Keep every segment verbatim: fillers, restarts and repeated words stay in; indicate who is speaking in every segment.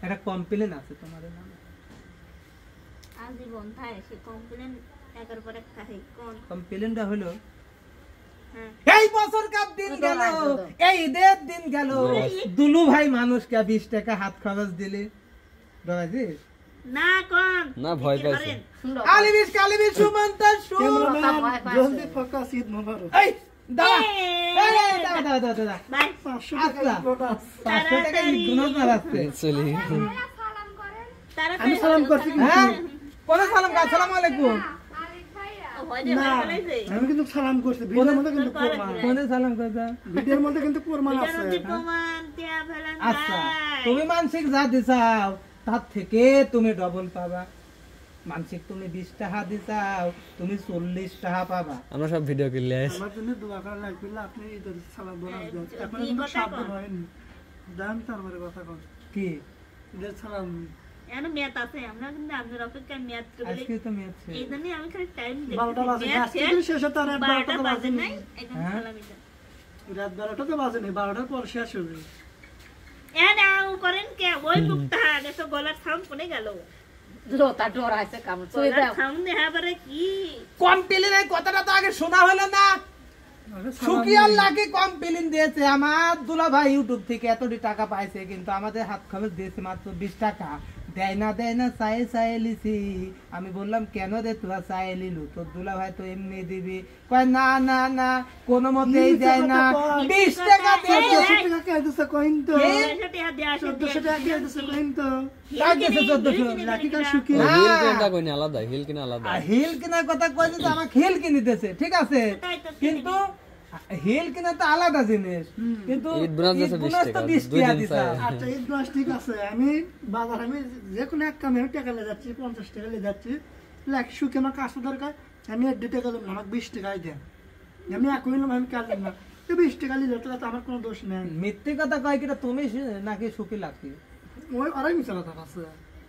Speaker 1: একটা কমপ্লেন আছে তোমাদের নামে।
Speaker 2: আজীবন ভাই সে কমপ্লেন একের পর এক খাই কোন
Speaker 1: কমপ্লেনটা হলো
Speaker 2: হ্যাঁ
Speaker 1: এই বছর কাপ দিন গেল, এই ঈদের দিন গেল, দুলু ভাই মানুষকে বিশ টাকা হাত খরচ দিলে বাবাজি
Speaker 2: না কোন
Speaker 3: না ভয় পাইছে
Speaker 1: আলিবিস কালিবিস সুমন্ত সু
Speaker 4: জলদি ফোকাস ঈদ মোবারক।
Speaker 1: এই দাদা এই দাদা দাদা দাদা
Speaker 2: ভাই
Speaker 4: পাঁচশো টাকা বোনাস।
Speaker 1: পাঁচশো টাকা গুনাহ না রাখতে
Speaker 3: চলি
Speaker 2: তারা
Speaker 4: আমি সালাম করছি কিন্তু।
Speaker 1: হ্যাঁ কোন সালাম আসসালামু আলাইকুম
Speaker 4: না আমি কিন্তু সালাম করছি ভিডিওর মধ্যে কিন্তু প্রমাণ
Speaker 1: কোন সালাম কথা
Speaker 4: ভিডিওর মধ্যে কিন্তু প্রমাণ আছে।
Speaker 2: প্রমাণ দিয়া ফেলেন
Speaker 1: আচ্ছা তুমি মানসিক যা দিছাও তার থেকে তুমি ডবল পাবা। মানসিক তুমি বিশ টাকা দিছাও তুমি চল্লিশ টাকা পাবা।
Speaker 3: আমরা সব ভিডিও করলে আইছি
Speaker 4: আমার জন্য দোয়া করা লাগবে আপনি ঈদের সালাম বোনাস দেন। এখন কিন্তু সাবধান হয়নি দাম তারপরে কথা কন
Speaker 1: কি
Speaker 4: ঈদের সালাম
Speaker 2: এনো মেয়াদ আছে আমরা কিন্তু আপনার অপেক্ষায় মেয়াদ বলে
Speaker 1: আজকে তো মেয়াদ শেষ।
Speaker 2: এই জন্য আমি খালি টাইম দেখি
Speaker 4: বারোটা বাজে
Speaker 2: মেয়াদ
Speaker 4: আজকে
Speaker 2: শেষ
Speaker 4: শেষ হতে আর
Speaker 2: বারোটা
Speaker 4: বারোটা
Speaker 2: বাজে
Speaker 4: বাজে
Speaker 2: নাই এখন
Speaker 1: হ্যাঁ?
Speaker 2: সালাম এটা
Speaker 4: রাত বারোটা তো বাজে নাই বারোটার পর শেষ হবে।
Speaker 2: এনাও করেন কে ওই মুক্তা দেখো গলার সাউন্ড কোনে গেল
Speaker 5: লোটা ডরাইছে কাম চুই
Speaker 2: গলার
Speaker 5: দাও
Speaker 2: সাউন্ড দেখা পারে কি
Speaker 1: কমপ্লেনের কথাটা তো আগে শোনা হলো না। সুকিয়াল নাকি কমপ্লেন দিয়েছে আমার দুলা ভাই ইউটিউব থেকে এতটি টাকা পাইছে কিন্তু আমাদের হাত খরচ দিয়েছে মাত্র বিশ টাকা। দেয় না দেয় না চাই চাই লিছি। আমি বললাম কেন দে তোরা চাই লিলু তোর দুলা ভাই তো এমনি দিবি কয় না না না কোনো মতেই দেয় না বিশ টাকা দিয়ে
Speaker 4: চোদ্দশো টাকা কে দিছে কইন তো
Speaker 2: সেটা হাত দিয়ে আসে
Speaker 4: চোদ্দশো টাকা কে দিছে কইন তো
Speaker 1: লাগছে চোদ্দশো
Speaker 4: লাঠিটা শুকিয়ে
Speaker 1: না।
Speaker 3: হিল কিনটা কইনি আলাদা হিল কিনা আলাদা
Speaker 1: আর হিল কেনার কথা কইছে তো আমাকে হিল কিনে দিতেছে ঠিক আছে কিন্তু হিল কিনা তো আলাদা জিনিস কিন্তু
Speaker 3: ঈদ বোনাস দিছে বিশ
Speaker 1: বোনাস তো
Speaker 3: টাকা,
Speaker 1: বিশ
Speaker 3: দুই
Speaker 1: টাকা
Speaker 3: দিন
Speaker 1: দিছে।
Speaker 3: চাই।
Speaker 4: আচ্ছা ঈদ মাস ঠিক আছে আমি বাজার আমি যে কোনো এক কামে আমি টাকা নিয়ে যাচ্ছি পঞ্চাশ টাকা নিয়ে যাচ্ছি লাখ শুকে আমার কাছে দরকার আমি এক দু টাকা দিলাম আমাকে বিশ টাকাই দেন আমি এক হইলাম আমি কাল দিলাম তো বিশ টাকা নিলে তো আমার কোনো দোষ নেই।
Speaker 1: মিথ্যে কথা কয় কিনা তুমি শু- নাকি সুখী লাগছে
Speaker 4: ওই আড়াই মিশা কথা আছে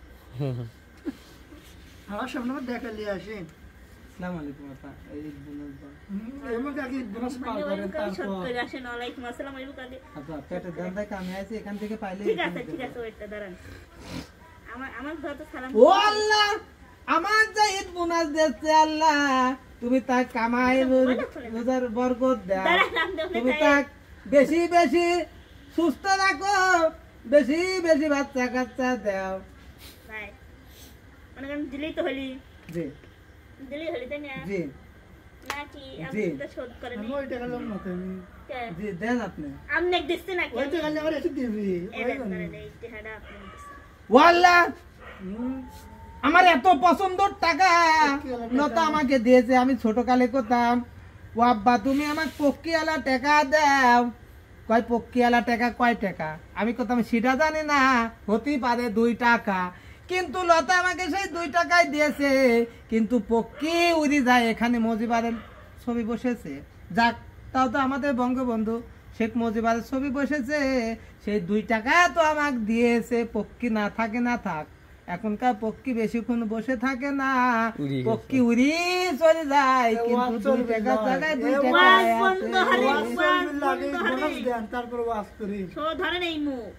Speaker 4: আমার সামনে আমার দেখা নিয়ে আসেন
Speaker 1: আসসালামু আলাইকুম আপা এই বোনাস দাও।
Speaker 4: এমন আগে ঈদ বোনাস পার
Speaker 2: মানে
Speaker 4: করেন
Speaker 2: ওই কাজ সব
Speaker 4: তারপর
Speaker 2: করে আসেন ওয়ালাইকুম আসসালাম আলাইকুম কাকে
Speaker 1: আপা পেটে দেন দেখ আমি আইছি এখান থেকে পাইলে
Speaker 2: ঠিক আছে ঠিক আছে ওইটা দাঁড়ান আমার আমার ঘর তো সালাম
Speaker 1: ও আল্লাহ আমার যা ঈদ বোনাস দিচ্ছে আল্লাহ তুমি তা কামাই রোজার বরকত দাও
Speaker 2: দাঁড়ান নাম দেব
Speaker 1: তুমি তা বেশি বেশি সুস্থ রাখো বেশি বেশি বাচ্চা কাচ্চা দাও
Speaker 2: ভাই মানে আমি দিলেই তো হলি
Speaker 1: জি
Speaker 2: দিলেই হলি তাই না
Speaker 1: জি
Speaker 2: নাকি আপনি
Speaker 1: জি।
Speaker 2: তো শোধ করেন
Speaker 4: আমি ওই টাকা লোক মতো আমি
Speaker 1: জি দেন আপনি
Speaker 2: আমনে দিচ্ছে নাকি
Speaker 4: ওই টাকা নিয়ে আমার এসে দিবি
Speaker 2: এই দেন ধরেন এই টিহাটা আপনি দিচ্ছেন
Speaker 1: ও আল্লাহ আমার এত পছন্দের টাকা নত আমাকে দিয়েছে আমি ছোট কালে করতাম ও আব্বা তুমি আমাকে পক্কিওয়ালা টাকা দাও কয় পক্কিওয়ালা টাকা কয় টাকা আমি করতাম সেটা জানি না হতেই পারে দুই টাকা কিন্তু লতা আমাকে সেই দুই টাকাই দিয়েছে কিন্তু পক্কি উড়ি যায় এখানে মজিবারের ছবি বসেছে যাক তাও তো আমাদের বঙ্গবন্ধু শেখ মুজিবের ছবি বসেছে সেই দুই টাকা তো আমাকে দিয়েছে পক্কি না থাকে না থাক এখনকার পক্কি বেশিক্ষণ বসে থাকে না
Speaker 3: উড়ি গেছে।
Speaker 1: পক্কি উড়ি চলে যায় কিন্তু দুই টাকার জায়গায় দুই টাকা
Speaker 2: ওয়াজ
Speaker 1: আছে।
Speaker 2: বন্ধ হলে ওয়াজ
Speaker 4: লাগে
Speaker 2: বন্ধ হলে
Speaker 4: বোনাস দেন তারপর ওয়াজ করি
Speaker 2: শো ধরেন এই মুখ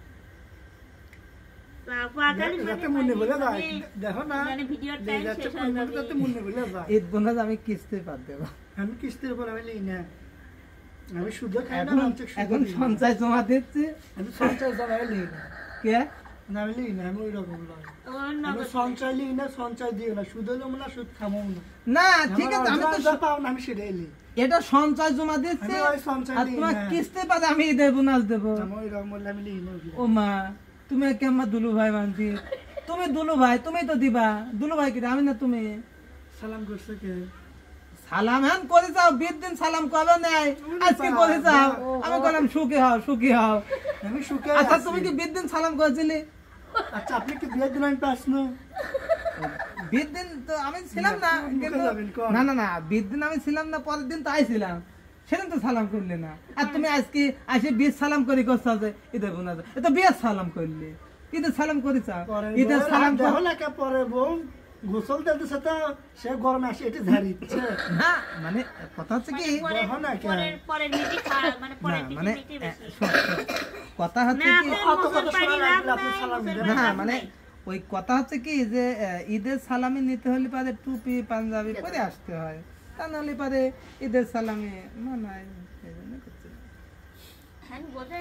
Speaker 2: পাগালি
Speaker 4: যাতে মনে বলে যায় দেখো না
Speaker 2: মানে ভিডিওর টাইম
Speaker 4: যাতে
Speaker 2: শেষ হয়ে যাবে
Speaker 4: যাতে মনে বলে যায়
Speaker 1: ঈদ বোনাস আমি কিস্তি পাত দেব
Speaker 4: আমি কিস্তির উপর আমি নেই না আমি শুধু খাই না
Speaker 1: এখন
Speaker 4: মানুষকে শুধু
Speaker 1: এখন
Speaker 4: দিই না।
Speaker 1: সঞ্চয় জমা দিচ্ছি
Speaker 4: আমি সঞ্চয় জমাই নেই না
Speaker 1: কে
Speaker 4: না আমি নেই না আমি ওই রকম নয়
Speaker 2: ওর
Speaker 4: আমি
Speaker 2: নগদ
Speaker 4: সঞ্চয় নিই না সঞ্চয় দিও না শুধু হলো না সুদ খামো না
Speaker 1: না ঠিক আছে আমি তো
Speaker 4: যা পাও না আমি সেটাই নিই
Speaker 1: এটা সঞ্চয় জমা দিচ্ছি
Speaker 4: আমি ওই সঞ্চয়
Speaker 1: আর
Speaker 4: দিই
Speaker 1: তোমার
Speaker 4: না।
Speaker 1: কিস্তি পাতে আমি ঈদের বোনাস দেবো
Speaker 4: আমি ওই রকম বললে আমি নিই না
Speaker 1: ও মা তুমি কেমন দুলু ভাই মানছি তুমি দুলু ভাই তুমি তো দিবা দুলু ভাই কি আমি না তুমি
Speaker 4: সালাম করছে কে
Speaker 1: সালাম হ্যান করে যাও বিশ দিন সালাম কবে নেয় আজকে করে যাও আমি বললাম সুখী হও সুখী হও
Speaker 4: আমি সুখে
Speaker 1: আচ্ছা
Speaker 4: আছি।
Speaker 1: তুমি কি বিশ দিন সালাম করেছিলি
Speaker 4: আচ্ছা আপনি কি বিয়ের দিন আমি পাস না
Speaker 1: বিশ দিন তো আমি ছিলাম না
Speaker 4: মুখে
Speaker 1: কিন্তু
Speaker 4: যাবেন, কন।
Speaker 1: না না না বিশ দিন আমি ছিলাম না পরের দিন তো আইছিলাম সেদিন তো সালাম করলি না আর তুমি আজকে আসে বিশ সালাম করি করছো যে ঈদের বোনা এ তো বিয়ের সালাম করলি ঈদের সালাম করিস ঈদের সালাম কর-
Speaker 4: দেখো না কে পরে বউ গোসল দিতেছে তো সে গরমে আসে এটি ঝাড়িচ্ছে
Speaker 1: না মানে কথা হচ্ছে কি
Speaker 2: পরের
Speaker 4: দেখো না কেন?
Speaker 2: পরের পরের মিটি খা মানে
Speaker 1: না
Speaker 2: পরের
Speaker 1: মানে
Speaker 2: মিটি
Speaker 1: এ,
Speaker 2: বেশি
Speaker 1: শোন, শোন। কথা হচ্ছে
Speaker 2: না
Speaker 1: কি
Speaker 2: আপনার
Speaker 4: অত
Speaker 2: মোচর
Speaker 4: কথা
Speaker 2: বাড়ি
Speaker 4: শোনা
Speaker 2: লাভ
Speaker 4: লাগবে, আপনি
Speaker 2: নাই,
Speaker 4: সালাম
Speaker 2: মোচর
Speaker 4: দিবেন।
Speaker 2: বাড়ি
Speaker 1: না
Speaker 2: লাভ
Speaker 1: মানে
Speaker 2: নাই।
Speaker 1: ওই কথা হচ্ছে কি যে আহ, ঈদের সালামি নিতে হলে পারে টুপি পাঞ্জাবি পরে আসতে হয়, তা নাহলে পারে ঈদের সালামি মানায়, এই জন্য করছি না।
Speaker 2: হ্যাঁ বোঝেন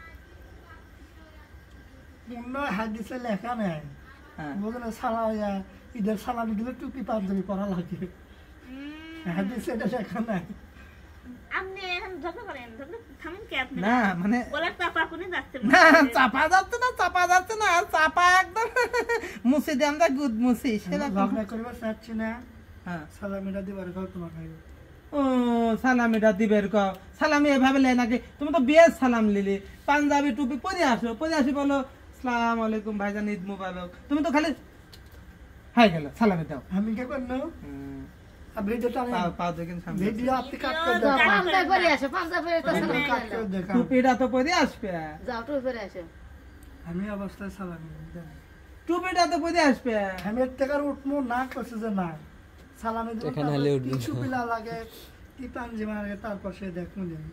Speaker 4: অন্য হাদিসে লেখা নেই
Speaker 1: হ্যাঁ
Speaker 4: বোঝেন সালা ঈদের সালামি দিলে টুপি পাঞ্জাবি পরা লাগে
Speaker 2: উম,
Speaker 4: হাদিসে এটা লেখা নাই
Speaker 2: আপনি এখন ঝগড়া করেন ঝগড়া থামেন কি আপনি
Speaker 1: না মানে
Speaker 2: গলার চাপা কোনে যাচ্ছে
Speaker 1: না চাপা যাচ্ছে না চাপা যাচ্ছে না চাপা একদম মুছে দিয়ে আমরা গুদ মুছি সেরকম
Speaker 4: ঝগড়া করিবার চাচ্ছি না
Speaker 1: হ্যাঁ
Speaker 4: সালামিটা দিবার কথা তোমার
Speaker 1: ও সালামিটা দিবের ক সালামি এভাবে লে নাকি তুমি তো বিয়ের সালাম লিলি পাঞ্জাবি টুপি পরে আসো পরে আসি বলো আসসালামু আলাইকুম ভাইজান ঈদ মুবারক, তুমি তো খালি হাই গেল সালামি দাও
Speaker 4: আমি কে করনো
Speaker 1: হুম,
Speaker 4: ভিডিওটা
Speaker 1: পাও পাও দেখেন সামনে
Speaker 4: ভিডিও আপনি কাট করে দাও
Speaker 5: পাঞ্জাবি পরে আসো পাঞ্জাবি পরে তো সালাম
Speaker 4: কাট
Speaker 5: করে
Speaker 4: করে
Speaker 5: দাও।
Speaker 4: দেখা
Speaker 1: টুপিটা তো পরে আসবে,
Speaker 5: যাও টুপি পরে আসো
Speaker 4: আমি অবস্থায় সালামি দেন
Speaker 1: টুপিটা তো পরে আসবে।
Speaker 4: আমি এর থেকে আর উঠবো না করছে যে না সালামি দেবো
Speaker 3: এখানে হলে উঠবো না।
Speaker 4: কিছু পিলা লাগে কি পাঞ্জিমা লাগে তারপর সে দেখবো দিন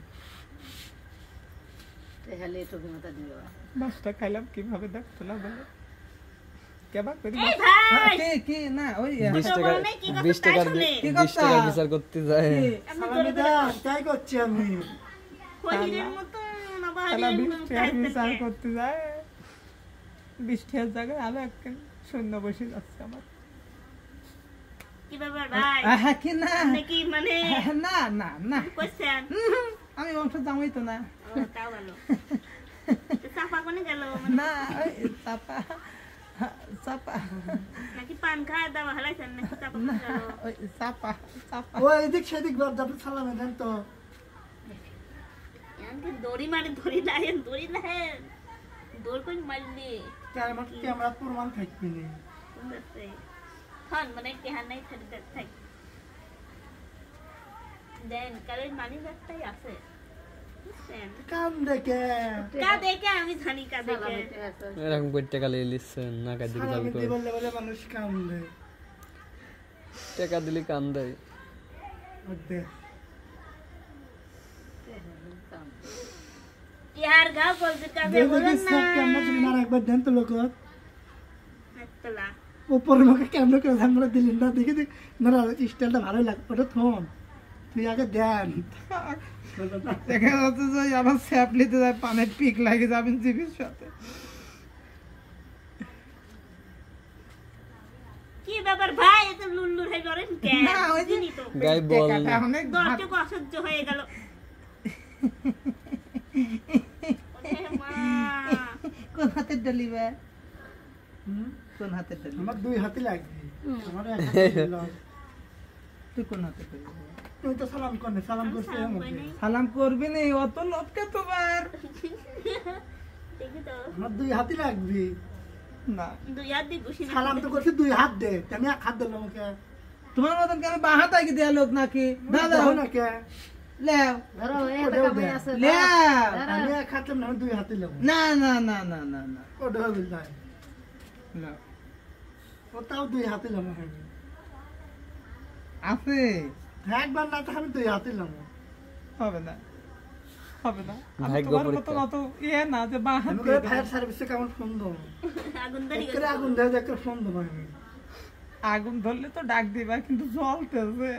Speaker 5: তাহলে টুপি মাথা দিও
Speaker 1: মাছটা খাইলাম কিভাবে দেখতো না বলো কেবা করি
Speaker 2: এই ভাই
Speaker 1: কি কি না ওই
Speaker 3: বিশ
Speaker 2: তো
Speaker 3: টাকা
Speaker 2: বড় নাই, কি কথা
Speaker 3: বিশ
Speaker 2: তাই
Speaker 3: টাকার
Speaker 2: শুনে।
Speaker 1: কি
Speaker 3: বিশ
Speaker 1: কথা?
Speaker 3: টাকার বিচার করতে যায়
Speaker 1: কি?
Speaker 2: আপনি
Speaker 4: সালামি
Speaker 2: জোরে জোরে
Speaker 4: দেন তাই করছি আমি
Speaker 2: কহিরের মতো না
Speaker 1: শালা
Speaker 2: বাহিরের
Speaker 1: বিশ
Speaker 2: মতো
Speaker 1: টাকার
Speaker 2: চাইতে
Speaker 1: বিচার
Speaker 2: থাকে।
Speaker 1: করতে যায় বিশ টাকার জায়গায় আরো একখান শূন্য বসে যাচ্ছে আমার।
Speaker 2: কি ব্যাপার ভাই
Speaker 1: হ্যাঁ কি না
Speaker 2: আপনি কি মানে
Speaker 1: না না না
Speaker 2: কইছেন
Speaker 1: হুম, আমি বংশ জামাই তো না
Speaker 2: ও তাও ভালো তো চাপা কোনে গেল মানে
Speaker 1: না ওই চাপা চাপা
Speaker 2: নাকি পান খায় দাওয়া হালাইছেন নাকি চাপা
Speaker 1: না
Speaker 2: কোনে গেল
Speaker 1: ওই চাপা চাপা
Speaker 4: ও এদিক সেদিক বার যাবে সালামি দেন তো
Speaker 2: এমনকি দড়ি মারি দড়ি লাহেন দড়ি লাহেন দৌড় করে মারলি
Speaker 4: ক্যামেরা ক্যামেরা প্রমাণ থাকবে না
Speaker 2: সুন্দর সে খান মানে কেহান নাই ছেড়ে দেখ থাক দেন কালের মানি ব্যাগটাই আছে বুঝছেন
Speaker 4: কাম দেখে
Speaker 2: কা দেখে আমি জানি কা দেখে
Speaker 5: সালামিতে আসো
Speaker 3: এরকম করে টাকা লিয়ে লিচ্ছেন না কাজ দিকে
Speaker 4: সালামি
Speaker 3: যাবে
Speaker 4: দিয়ে বললে বলে মানুষ কাম দেয়
Speaker 3: টাকা দিলে কাম দেয়
Speaker 4: ওতে
Speaker 2: ইয়ার গাও বলতে কাজে
Speaker 4: দেখো
Speaker 2: বলেন
Speaker 4: কি
Speaker 2: না
Speaker 4: সব ক্যামেরা তুমি না একবার দেন তো লোক
Speaker 2: একতলা
Speaker 4: উপরে মুখে ক্যামেরা করে আমরা দিলেন না দেখে দেখ না স্টাইলটা ভালোই লাগে ওটা থম তুই আগে দেন বললো না,
Speaker 1: দেখা যাচ্ছে যে আবার স্যাপলিতে যায় পানের পিক লাগে যাবেন জিবির সাথে
Speaker 2: কি ব্যাপার ভাই এত লুল্লুর হয়ে করেন কে
Speaker 1: না, ওই যে-
Speaker 2: চিনি তো
Speaker 3: গাই বল
Speaker 1: টাকাটা অনেক ভাগ-
Speaker 2: দর্শক অসহ্য হয়ে গেল ওরে মা
Speaker 1: কোন হাতের ডলিবে
Speaker 4: হুম?
Speaker 1: কোন হাতের ডলি
Speaker 4: আমার দুই হাতে লাগবে আমার এক হাতে দিল।
Speaker 1: তুই কোন হাতের ডলি
Speaker 4: তুই তো সালাম করনে সালাম করছে
Speaker 2: সালাম
Speaker 4: আমাকে।
Speaker 2: কই নাই।
Speaker 1: সালাম করবি নি অত লোককে তোমার
Speaker 2: দেখি তো
Speaker 4: আমার দুই হাতে লাগবে
Speaker 1: না
Speaker 2: দুই হাত দিয়ে ঘুষি দিতে
Speaker 4: সালাম তো করছে দুই হাত দে তা আমি এক হাত দিলাম আমাকে
Speaker 1: তোমার মতন কি আমি বাহা তাকি দেয়া লোক নাকি দাদা
Speaker 4: দাও না কে
Speaker 1: লেও
Speaker 5: ধরো এই
Speaker 4: ওটাও
Speaker 5: কামে
Speaker 4: দেন।
Speaker 5: আছে
Speaker 1: লেও
Speaker 4: আমি এক হাত দিলাম না, আমি দুই হাতে দিলাম
Speaker 1: না না না না না না
Speaker 4: ওটা হবে না
Speaker 1: লেও।
Speaker 4: ও তাও দুই হাতে দিলাম আমি
Speaker 1: আছে
Speaker 4: একবার না তো আমি দুই হাতে দিলাম
Speaker 1: হবে না হবে না আমি
Speaker 3: ভাগ্য
Speaker 1: তোমার
Speaker 3: পরীক্ষা।
Speaker 1: মতন অত ইয়ে না যে বাহা
Speaker 4: আমি করে ফায়ার সার্ভিসে কেমন ফোন দেবো
Speaker 2: আগুন ধরি
Speaker 4: করে আগুন দেয় দেখে ফোন দেবো আমি
Speaker 1: আগুন ধরলে তো ডাক দিবা কিন্তু জ্বলতেছে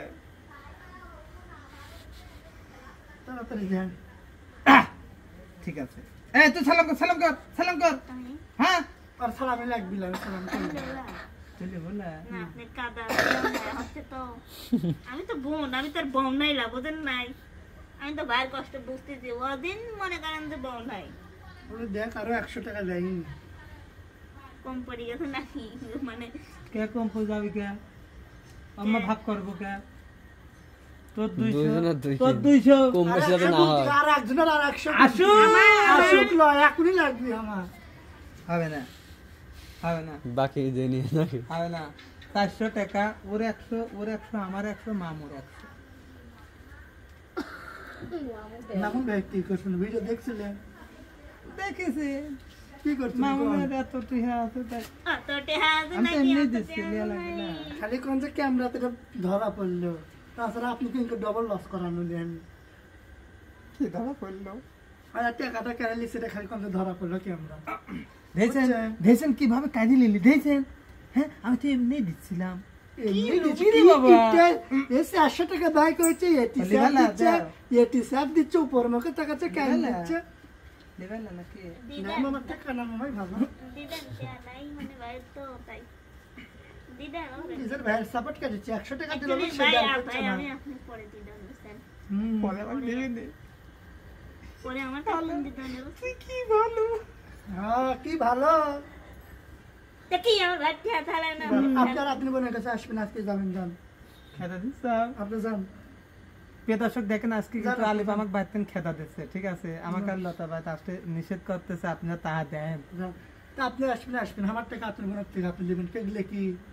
Speaker 4: তাড়াতাড়ি যান
Speaker 1: আহ! ঠিক আছে এই তুই সালাম কর সালাম কর সালাম কর হ্যাঁ
Speaker 4: আর সালামি লাগবি না সালাম করবি
Speaker 1: চলে বলে
Speaker 2: না আপনি কাদা হচ্ছে তো আমি তো বোন আমি তো আর বোন নাই লা বোঝেন নাই আমি তো ভাইয়ের কষ্ট বুঝতেছি ওদিন মনে করেন যে বোন নাই
Speaker 4: বলে দেখ আরো একশো টাকা দেয়নি
Speaker 2: কম পড়ে গেছে নাকি মানে
Speaker 1: কে কম হয়ে যাবি কে আমরা ভাগ করবো কে তোর দুইশো
Speaker 3: দুইজনের দুই
Speaker 1: তোর
Speaker 3: কেজি।
Speaker 1: দুইশো
Speaker 3: কম বেশি যাতে না হয়
Speaker 4: আর একজনের আর একশো
Speaker 1: আসু
Speaker 4: আসুক লয় এখনই লাগবে আমার
Speaker 1: হবে না হবে না
Speaker 3: বাকি দিয়ে নিয়ে নাকি
Speaker 1: হবে না চারশো টাকা ওর একশো ওর একশো আমার একশো মামুর একশো
Speaker 4: মামুন ভাই কি করছেন ভিডিও দেখছিলেন
Speaker 1: দেখেছি
Speaker 4: কি করছেন
Speaker 1: মামুনের এত টিহা আছে তাই
Speaker 2: অত টেহা আছে
Speaker 1: আমি তো
Speaker 2: নাকি
Speaker 1: এমনি
Speaker 2: অত
Speaker 1: দিচ্ছি
Speaker 2: টেহা
Speaker 1: লিয়া লাগে না
Speaker 2: নাই।
Speaker 4: খালি কোন যে ক্যামেরাতে ধরা পড়লো তাছাড়া আপনি কিন্তু ডবল লস করানো নেন
Speaker 1: কি ধরা পড়লো
Speaker 4: আর টাকাটা কেন লিখছে এটা খালি কত ধরা পড়লো কি আমরা
Speaker 1: দেখছেন
Speaker 4: বুঝছেন?
Speaker 1: দেখছেন কিভাবে কাজে নিলি দেখছেন হ্যাঁ আমি তো এমনি দিচ্ছিলাম
Speaker 4: এমনি দিচ্ছে,
Speaker 1: রুগী রে
Speaker 4: কি
Speaker 1: বাবা।
Speaker 4: ইন্টার- এ চারশো টাকা ব্যয় করেছে এটি
Speaker 1: বলি
Speaker 4: স্যার
Speaker 1: ভালো,
Speaker 4: দিচ্ছে
Speaker 1: দাও।
Speaker 4: এটি স্যার দিচ্ছে উপর মুখে টাকাচ্ছে কেন
Speaker 1: ভালো।
Speaker 4: দিচ্ছে
Speaker 1: দেবেন না নাকি
Speaker 4: না
Speaker 2: দিদান
Speaker 4: আমার টাকা না মামাই ভালো
Speaker 2: দিদান দেয়া নাই মানে ভাইয়ের তো তাই দিদান ওরে।
Speaker 4: নিজের ভাইয়ের সাপোর্ট কাটছে একশো টাকা দিল
Speaker 2: Actually,
Speaker 4: সে
Speaker 2: ভাই
Speaker 4: দেয়
Speaker 2: আর
Speaker 4: করছে
Speaker 2: ভাই
Speaker 4: না
Speaker 2: আমি আপনি পরে দিদান বুঝছেন
Speaker 4: হুম।
Speaker 1: পরে আমার দেবে নে।
Speaker 2: পরে আমার টাকা দিদান দেবো
Speaker 1: তুই কি ভালো
Speaker 4: হ্যাঁ কি ভালো
Speaker 2: তা কি আমার ভাই ঠেয়া থালে না
Speaker 4: আপনার আপনি বোনের কাছে আসবেন আজকে যাবেন যান
Speaker 1: খেতা দিচ্ছাম
Speaker 4: আপনি যান
Speaker 1: প্রিয় দর্শক দেখেন আজকে কিন্তু
Speaker 4: জানো,
Speaker 1: আলিফ আমাকে বাইতেন খেতা দিচ্ছে ঠিক আছে আমাকে আর লতা বাইত আসতে নিষেধ করতেছে আপনারা তাহা দেন
Speaker 4: যান তা আপনি আসবেন আসবেন আমার টাকা আপনার বোনের থেকে আপনি দেবেন পেগলে কি